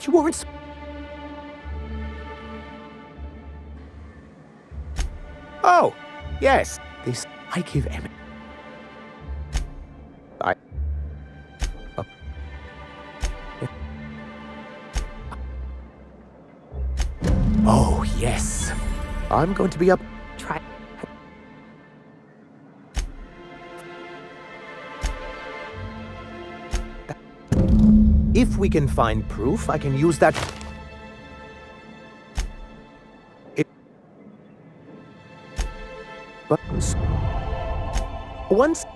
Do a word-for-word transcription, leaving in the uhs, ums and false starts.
you weren't. Oh, yes. This I give M. I. Uh, oh yes. I'm going to be up. Try. If we can find proof, I can use that. It, but once